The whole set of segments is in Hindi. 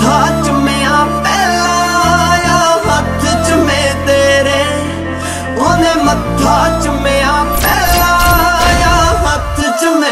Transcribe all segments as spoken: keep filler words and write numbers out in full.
मत्था चुम्मिया पहला आया हथ चुमे तेरे, ओने मत्था चुम्मिया पहला आया हथ चुमे।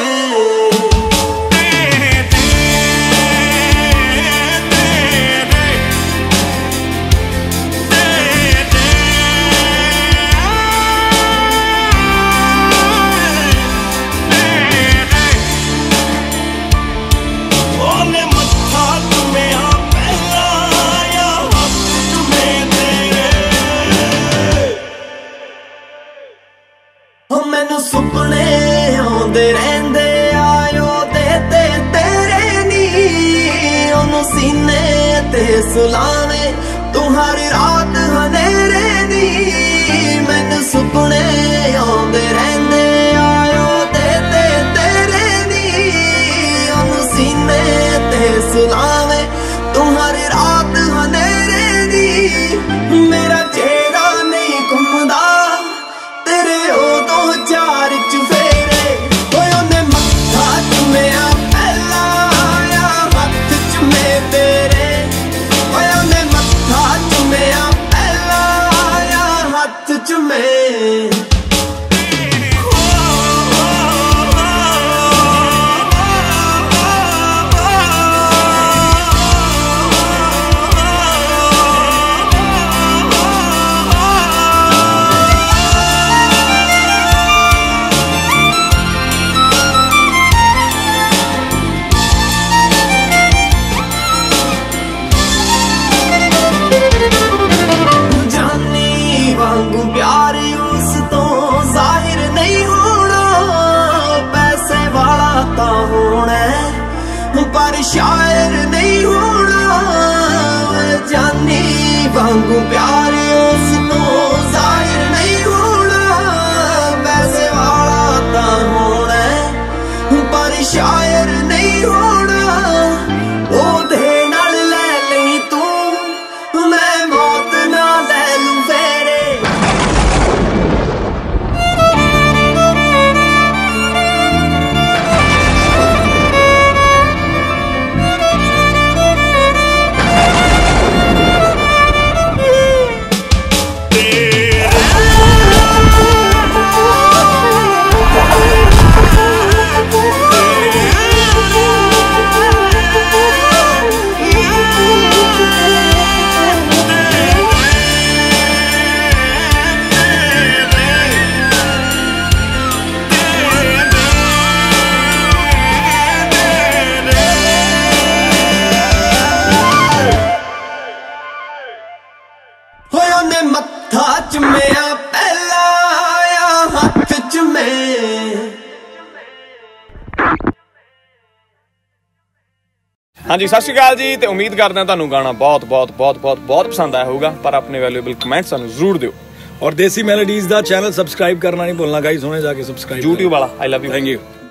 मैनू सुपने आउंदे रहिंदे आयो दे ते तेरे नी, ओनू सीने ते सुलावे तू हर रात हनेरे नी। मैनू सुपने आउंदे रहिंदे आयो दे ते तेरे नी, ओनू सीने ते सुलावे तू हर रात हनेरे नी। मेरा चेहरा नहीं घुमदा तेरे ओ चार चुफेरे, ओने मत्था चुम्मिया पहला आया हथ चुमे तेरे, ओने मत्था चुम्मिया पहला आया हथ चुमे। प्यार उस तो जाहिर नहीं होना, पैसे वाला ता होना पर शायर नहीं होना। जानी वांगू प्यार उस तो जाहिर नहीं होना, पैसे वाला ता होना पर शायर नहीं होना। ओ दे नाल ले ली तू मैं मौत ना ले लूं फेरे। मत्था चुम्मिया पहला आया हथ चुमे। हाँ जी, सत श्री अकाल जी। तो उम्मीद करते हैं तुहानू गाना बहुत बहुत बहुत बहुत बहुत पसंद आया होगा, पर अपने वैल्यूएबल कमेंट सानू जरूर दिओ और देसी मेलोडीज दा चैनल सबसक्राइब करना नहीं भूलना गाइस, हुणे जाके सबसक्राइब। यूट्यूब वाला I love you, thank you.